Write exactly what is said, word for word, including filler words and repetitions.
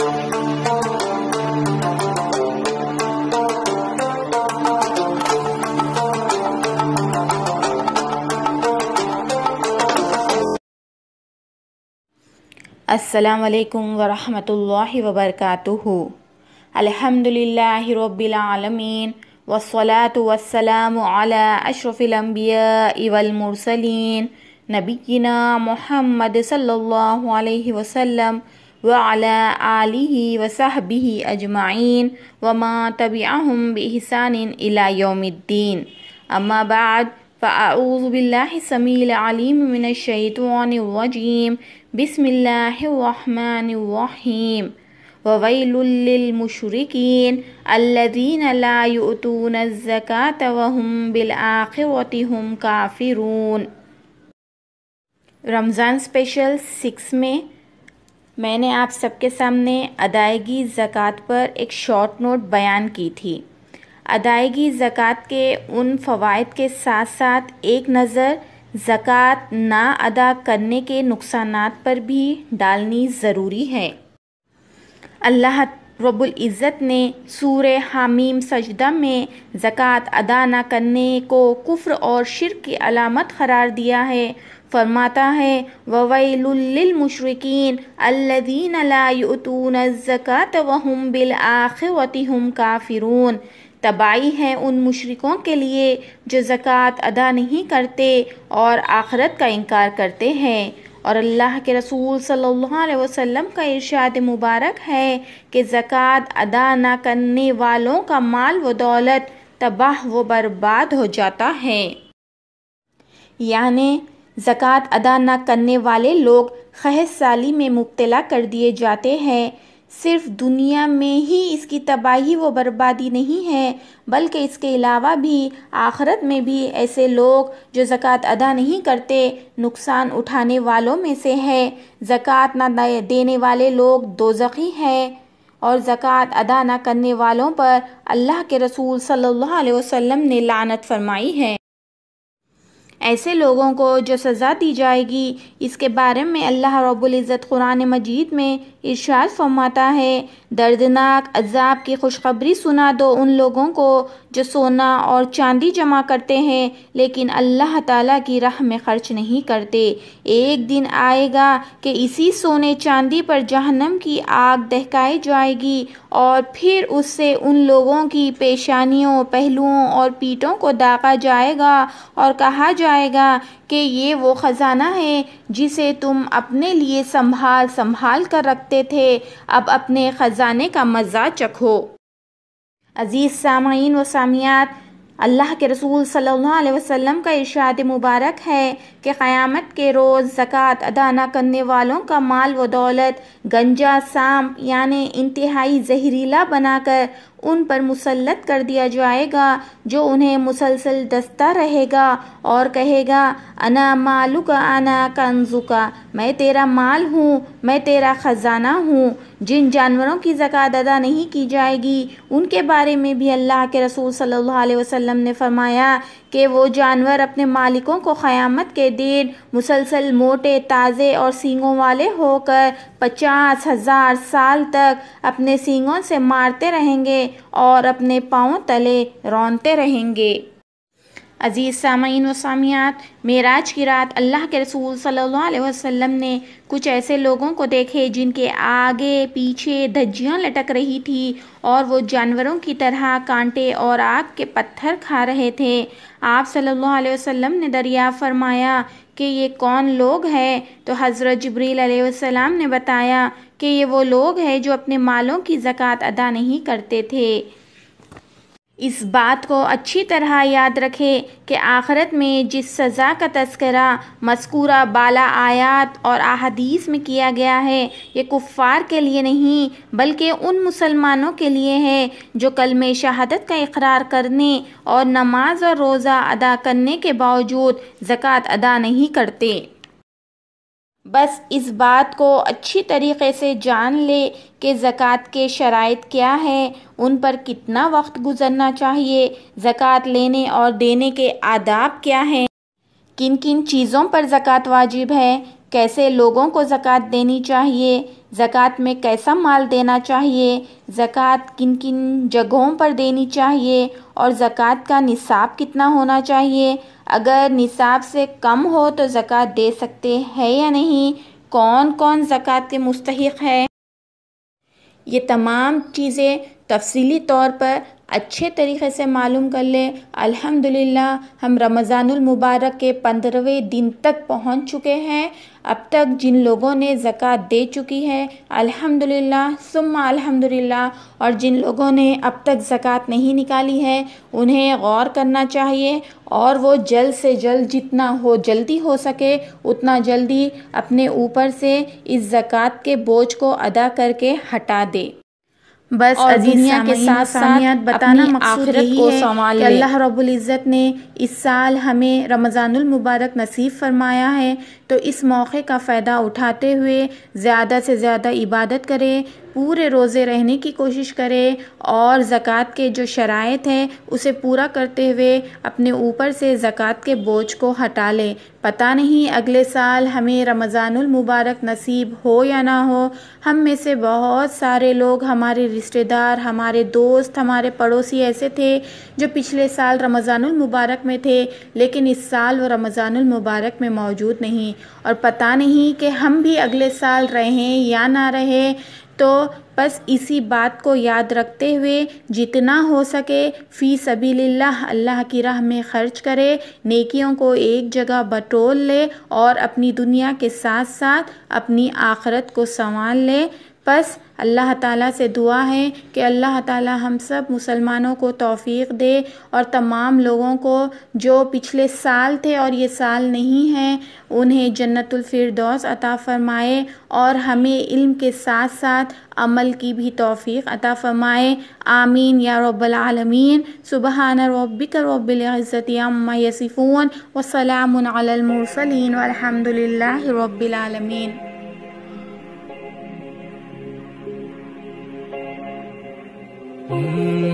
السلام علیکم ورحمۃ اللہ وبرکاتہ۔ الحمدللہ رب العالمین والصلاة والسلام علی اشرف الانبیاء والمرسلین نبینا محمد صلی اللہ علیہ وسلم وعلی آلہ وصحبہ اجمعین وما تبعہم بإحسان الی یوم الدین، اما بعد فاعوذ باللہ السمیع العلیم من الشیطان الرجیم، بسم اللہ الرحمن الرحیم۔ وویل للمشرکین الذین لا یؤتون الزکاة وهم بالآخرۃ هم کافرون۔ رمضان اسپیشل سکس میں میں نے آپ سب کے سامنے ادائیگی زکوٰۃ پر ایک شارٹ نوٹ بیان کی تھی۔ ادائیگی زکوٰۃ کے ان فوائد کے ساتھ ساتھ ایک نظر زکوٰۃ نہ ادا کرنے کے نقصانات پر بھی ڈالنی ضروری ہے۔ اللہ رب العزت نے سورہ حامیم سجدہ میں زکوٰۃ ادا نہ کرنے کو کفر اور شرک کی علامت قرار دیا ہے۔ فرماتا ہے وَوَيْلٌ لِّلْمُشْرِكِينَ الَّذِينَ لَا يُؤْتُونَ الزَّكَاةَ وَهُمْ بِالْآخِرَةِ هُمْ كَافِرُونَ۔ تباہی ہے ان مشرکوں کے لیے جو زکوٰۃ ادا نہیں کرتے اور آخرت کا انکار کرتے ہیں۔ اور اللہ کے رسول صلی اللہ علیہ وسلم کا ارشاد مبارک ہے کہ زکوٰۃ ادا نہ کرنے والوں کا مال و دولت تباہ و برباد ہو جاتا ہے۔ یعنی زکوٰۃ ادا نہ کرنے والے لوگ خحص سالی میں مبتلا کر دیے جاتے ہیں۔ صرف دنیا میں ہی اس کی تباہی و بربادی نہیں ہے بلکہ اس کے علاوہ بھی آخرت میں بھی ایسے لوگ جو زکوٰۃ ادا نہیں کرتے نقصان اٹھانے والوں میں سے ہے۔ زکوٰۃ نہ دینے والے لوگ دوزخی ہیں اور زکوٰۃ ادا نہ کرنے والوں پر اللہ کے رسول صلی اللہ علیہ وسلم نے لعنت فرمائی ہے۔ ایسے لوگوں کو جو سزا دی جائے گی اس کے بارے میں اللہ رب العزت قرآن مجید میں ارشاد فرماتا ہے، دردناک عذاب کی خوشخبری سنا دو ان لوگوں کو جو سونا اور چاندی جمع کرتے ہیں لیکن اللہ تعالیٰ کی راہ میں خرچ نہیں کرتے۔ ایک دن آئے گا کہ اسی سونے چاندی پر جہنم کی آگ دہکائی جائے گی اور پھر اس سے ان لوگوں کی پیشانیوں، پہلوؤں اور پیٹھوں کو داغا جائے گا اور کہا جائے گا کہ یہ وہ خزانہ ہے جسے تم اپنے لیے سنبھال سنبھال کر رکھتے تھے، اب اپنے خزانے کا مزہ چکھو۔ عزیز سامعین و سامعات، اللہ کے رسول صلی اللہ علیہ وسلم کا ارشاد مبارک ہے کہ قیامت کے روز زکوٰۃ ادا نہ کرنے والوں کا مال و دولت گنجا سانپ یعنی انتہائی زہریلا بنا کر ان پر مسلط کر دیا جائے گا جو انہیں مسلسل ڈستا رہے گا اور کہے گا انا مالک انا کنزک، میں تیرا مال ہوں، میں تیرا خزانہ ہوں۔ جن جانوروں کی زکوٰۃ ادا نہیں کی جائے گی ان کے بارے میں بھی اللہ کے رسول صلی اللہ علیہ وسلم نے فرمایا کہ وہ جانور اپنے مالکوں کو قیامت کے دن مسلسل موٹے، تازے اور سینگوں والے ہو کر پچاس ہزار سال تک اپنے سینگوں سے مارتے رہیں گے اور اپنے پاؤں تلے رونتے رہیں گے۔ عزیز سامعین و سامعات، معراج کی رات اللہ کے رسول صلی اللہ علیہ وسلم نے کچھ ایسے لوگوں کو دیکھے جن کے آگے پیچھے دھجیاں لٹک رہی تھی اور وہ جانوروں کی طرح کانٹے اور آگ کے پتھر کھا رہے تھے۔ آپ صلی اللہ علیہ وسلم نے دریافت فرمایا کہ یہ کون لوگ ہیں؟ تو حضرت جبریل علیہ السلام نے بتایا کہ یہ وہ لوگ ہیں جو اپنے مالوں کی زکوٰۃ ادا نہیں کرتے تھے۔ اس بات کو اچھی طرح یاد رکھے کہ آخرت میں جس سزا کا تذکرہ مذکورہ بالا آیات اور احادیث میں کیا گیا ہے یہ کفار کے لیے نہیں بلکہ ان مسلمانوں کے لیے ہے جو کلمہ شہادت کا اقرار کرنے اور نماز اور روزہ ادا کرنے کے باوجود زکوٰۃ ادا نہیں کرتے۔ بس اس بات کو اچھی طریقے سے جان لے کہ زکوٰۃ کے شرائط کیا ہیں، ان پر کتنا وقت گزرنا چاہیے، زکوٰۃ لینے اور دینے کے آداب کیا ہیں، کن کن چیزوں پر زکوٰۃ واجب ہے، کیسے لوگوں کو زکوٰۃ دینی چاہیے، زکوٰۃ میں کیسا مال دینا چاہیے، زکوٰۃ کن کن جگہوں پر دینی چاہیے، اور زکوٰۃ کا نصاب کتنا ہونا چاہیے، اگر نصاب سے کم ہو تو زکوٰۃ دے سکتے ہیں یا نہیں، کون کون زکوٰۃ کے مستحق ہے، یہ تمام چیزیں تفصیلی طور پر اچھے طریقے سے معلوم کر لیں۔ الحمدللہ ہم رمضان المبارک کے پندرہویں دن تک پہنچ چکے ہیں۔ اب تک جن لوگوں نے زکوٰۃ دے چکی ہے الحمدللہ ثم الحمدللہ، اور جن لوگوں نے اب تک زکوٰۃ نہیں نکالی ہے انہیں غور کرنا چاہیے، اور وہ جلد سے جلد جتنا ہو جلدی ہو سکے اتنا جلدی اپنے اوپر سے اس زکوٰۃ کے بوجھ کو ادا کر کے ہٹا دے۔ بس اور دنیا کے ساتھ ساتھ بتانا مقصود یہی ہے کہ اللہ رب العزت نے اس سال ہمیں رمضان المبارک نصیب فرمایا ہے، تو اس موقع کا فائدہ اٹھاتے ہوئے زیادہ سے زیادہ عبادت کرے، پورے روزے رہنے کی کوشش کرے، اور زکوٰۃ کے جو شرائط ہیں اسے پورا کرتے ہوئے اپنے اوپر سے زکوٰۃ کے بوجھ کو ہٹا لے۔ پتہ نہیں اگلے سال ہمیں رمضان المبارک نصیب ہو یا نہ ہو۔ ہم میں سے بہت سارے لوگ، ہمارے رشتہ دار، ہمارے دوست، ہمارے پڑوسی ایسے تھے جو پچھلے سال رمضان المبارک میں تھے لیکن اس سال وہ رمضان المبارک میں موجود نہیں، اور پتہ نہیں کہ ہم بھی اگلے سال رہیں یا نہ رہیں۔ تو بس اسی بات کو یاد رکھتے ہوئے جتنا ہو سکے فی سبیل اللہ اللہ کی راہ میں خرچ کرے، نیکیوں کو ایک جگہ بٹول لے، اور اپنی دنیا کے ساتھ ساتھ اپنی آخرت کو سنوار لے۔ بس اللہ تعالیٰ سے دعا ہے کہ اللہ تعالیٰ ہم سب مسلمانوں کو توفیق دے، اور تمام لوگوں کو جو پچھلے سال تھے اور یہ سال نہیں ہیں انہیں جنت الفردوس عطا فرمائے، اور ہمیں علم کے ساتھ ساتھ عمل کی بھی توفیق عطا فرمائے۔ آمین یا رب العالمین۔ سبحان ربک رب العزت عما یصفون وسلام علی المرسلین والحمد للہ رب العالمین۔ Mm-hmm.